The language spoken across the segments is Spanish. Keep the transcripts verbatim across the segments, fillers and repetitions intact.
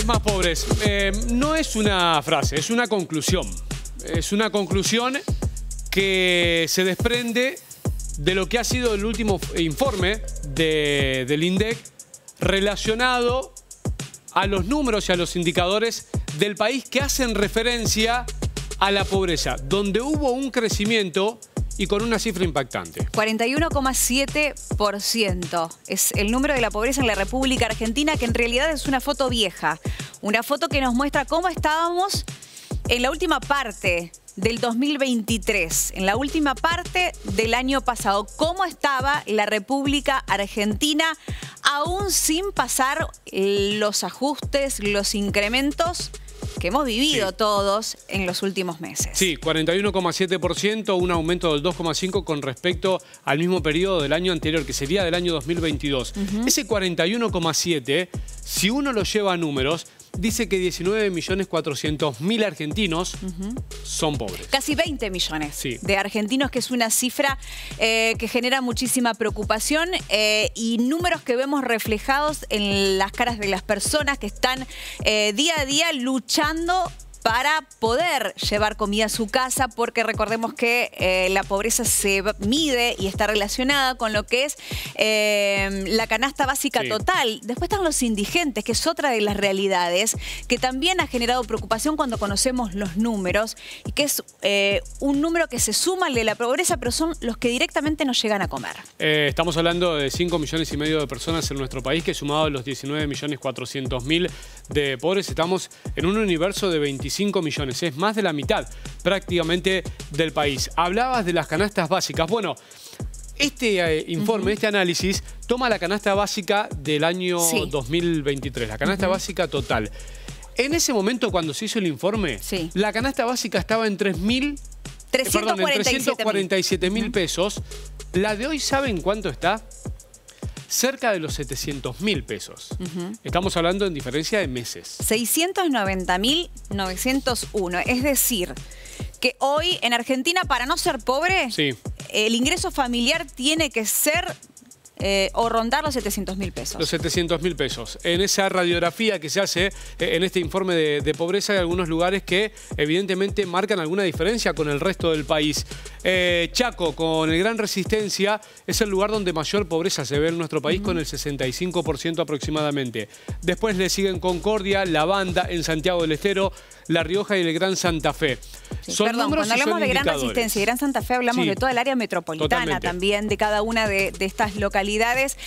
vez más pobres. Eh, no es una frase, es una conclusión. Es una conclusión que se desprende de lo que ha sido el último informe de, del INDEC relacionado a los números y a los indicadores del país que hacen referencia a la pobreza, donde hubo un crecimiento y con una cifra impactante. cuarenta y uno coma siete por ciento es el número de la pobreza en la República Argentina, que en realidad es una foto vieja. Una foto que nos muestra cómo estábamos en la última parte del dos mil veintitrés, en la última parte del año pasado. Cómo estaba la República Argentina aún sin pasar los ajustes, los incrementos que hemos vivido sí. todos en los últimos meses. Sí, cuarenta y uno coma siete por ciento, un aumento del dos coma cinco por ciento con respecto al mismo periodo del año anterior, que sería del año dos mil veintidós. Uh-huh. Ese cuarenta y uno coma siete por ciento, si uno lo lleva a números, dice que diecinueve millones cuatrocientos mil argentinos uh-huh. son pobres. Casi veinte millones sí. de argentinos, que es una cifra eh, que genera muchísima preocupación eh, y números que vemos reflejados en las caras de las personas que están eh, día a día luchando para poder llevar comida a su casa, porque recordemos que eh, la pobreza se mide y está relacionada con lo que es eh, la canasta básica sí. total. Después están los indigentes, que es otra de las realidades que también ha generado preocupación cuando conocemos los números, y que es eh, un número que se suma al de la pobreza, pero son los que directamente no llegan a comer. Eh, estamos hablando de cinco millones y medio de personas en nuestro país, que sumado a los diecinueve millones cuatrocientos mil de pobres, estamos en un universo de veinticinco millones, es más de la mitad prácticamente del país. Hablabas de las canastas básicas. Bueno, este eh, informe, uh-huh. este análisis, toma la canasta básica del año sí. dos mil veintitrés, la canasta uh-huh. básica total. En ese momento, cuando se hizo el informe, sí. la canasta básica estaba en tres mil, perdón, en trescientos cuarenta y siete mil uh-huh. pesos. La de hoy, ¿saben cuánto está? Cerca de los setecientos mil pesos. Uh-huh. Estamos hablando en diferencia de meses. seiscientos noventa mil novecientos uno. Es decir, que hoy en Argentina, para no ser pobre, sí. el ingreso familiar tiene que ser eh, o rondar los setecientos mil pesos. Los setecientos mil pesos. En esa radiografía que se hace eh, en este informe de, de pobreza, hay algunos lugares que evidentemente marcan alguna diferencia con el resto del país. Eh, Chaco, con el Gran Resistencia, es el lugar donde mayor pobreza se ve en nuestro país, uh-huh. con el sesenta y cinco por ciento aproximadamente. Después le siguen Concordia, La Banda, en Santiago del Estero, La Rioja y el Gran Santa Fe. Sí, son perdón, cuando hablamos de Gran Resistencia y Gran Santa Fe, hablamos sí, de toda el área metropolitana totalmente. También, de cada una de, de estas localidades,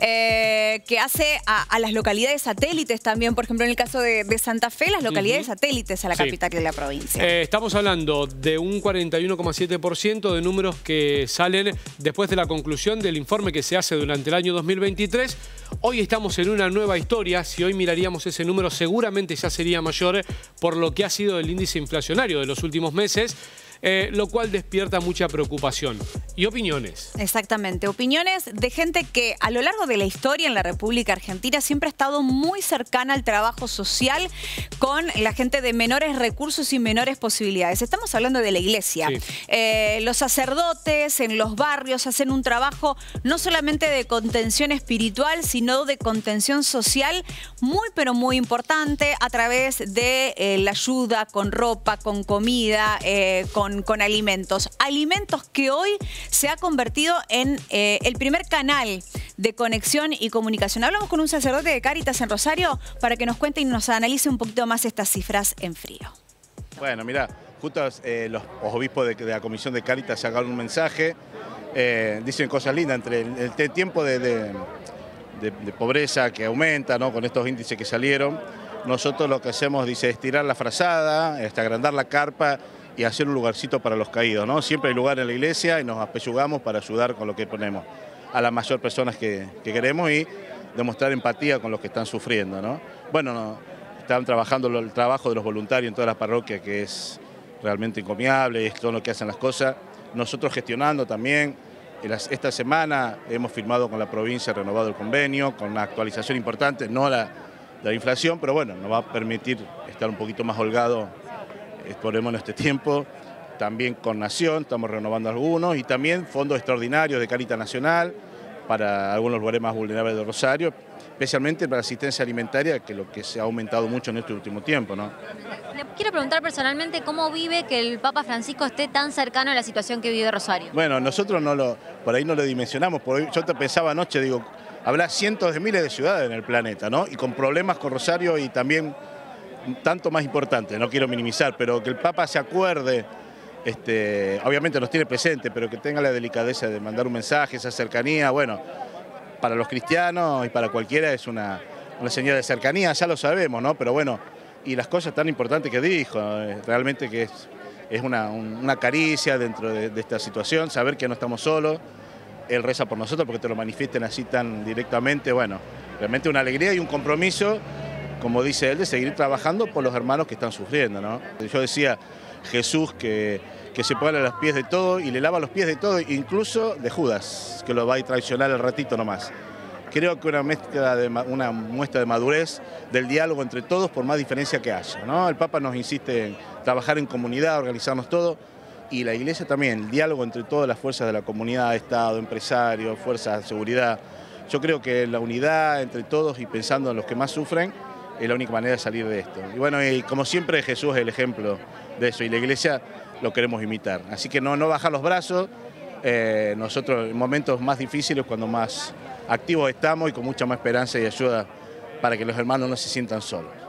eh, que hace a, a las localidades satélites también. Por ejemplo, en el caso de, de Santa Fe, las localidades uh-huh. satélites a la sí. capital de la provincia. Eh, estamos hablando de un cuarenta y uno coma siete por ciento de números que salen después de la conclusión del informe que se hace durante el año dos mil veintitrés. Hoy estamos en una nueva historia. Si hoy miraríamos ese número, seguramente ya sería mayor por lo que ha sido el índice inflacionario de los últimos meses, eh, lo cual despierta mucha preocupación. Y opiniones. Exactamente, opiniones de gente que a lo largo de la historia en la República Argentina siempre ha estado muy cercana al trabajo social con la gente de menores recursos y menores posibilidades. Estamos hablando de la iglesia. Sí. Eh, los sacerdotes en los barrios hacen un trabajo no solamente de contención espiritual, sino de contención social muy, pero muy importante, a través de eh, la ayuda con ropa, con comida, eh, con, con alimentos. Alimentos que hoy se ha convertido en eh, el primer canal de conexión y comunicación. Hablamos con un sacerdote de Cáritas en Rosario para que nos cuente y nos analice un poquito más estas cifras en frío. Bueno, mira, justo eh, los obispos de, de la Comisión de Cáritas sacaron un mensaje, eh, dicen cosas lindas entre el, el, el tiempo de, de, de, de pobreza que aumenta, ¿no? Con estos índices que salieron. Nosotros lo que hacemos, dice, estirar la frazada, este, agrandar la carpa y hacer un lugarcito para los caídos, ¿no? Siempre hay lugar en la iglesia y nos apellugamos para ayudar con lo que ponemos a las mayor personas que, que queremos y demostrar empatía con los que están sufriendo, ¿no? Bueno, no, están trabajando el trabajo de los voluntarios en todas las parroquias, que es realmente encomiable, es todo lo que hacen las cosas. Nosotros gestionando también, esta semana hemos firmado con la provincia, renovado el convenio, con una actualización importante, no la, la inflación, pero bueno, nos va a permitir estar un poquito más holgado, esperemos en este tiempo. También con Nación, estamos renovando algunos, y también fondos extraordinarios de Cáritas Nacional, para algunos lugares más vulnerables de Rosario, especialmente para la asistencia alimentaria, que es lo que se ha aumentado mucho en este último tiempo, ¿no? Le quiero preguntar personalmente cómo vive que el Papa Francisco esté tan cercano a la situación que vive Rosario. Bueno, nosotros no lo, por ahí no lo dimensionamos, por ahí, yo te pensaba anoche, digo, habrá cientos de miles de ciudades en el planeta, ¿no? Y con problemas con Rosario y también tanto más importante, no quiero minimizar, pero que el Papa se acuerde, este, obviamente nos tiene presente, pero que tenga la delicadeza de mandar un mensaje, esa cercanía, bueno, para los cristianos y para cualquiera es una, una señal de cercanía, ya lo sabemos, ¿no? Pero bueno, y las cosas tan importantes que dijo, realmente que es, es una, una caricia dentro de, de esta situación, saber que no estamos solos, él reza por nosotros porque te lo manifiesten así tan directamente, bueno, realmente una alegría y un compromiso, como dice él, de seguir trabajando por los hermanos que están sufriendo, ¿no? Yo decía, Jesús que, que se pone a los pies de todo y le lava los pies de todo, incluso de Judas, que lo va a traicionar al ratito nomás. Creo que una muestra de, una muestra de madurez del diálogo entre todos, por más diferencia que haya, ¿no? El Papa nos insiste en trabajar en comunidad, organizarnos todos, y la Iglesia también, el diálogo entre todas las fuerzas de la comunidad, Estado, empresarios, fuerzas de seguridad. Yo creo que la unidad entre todos y pensando en los que más sufren es la única manera de salir de esto. Y bueno, y como siempre Jesús es el ejemplo de eso y la Iglesia lo queremos imitar. Así que no, no bajar los brazos, eh, nosotros en momentos más difíciles cuando más activos estamos y con mucha más esperanza y ayuda para que los hermanos no se sientan solos.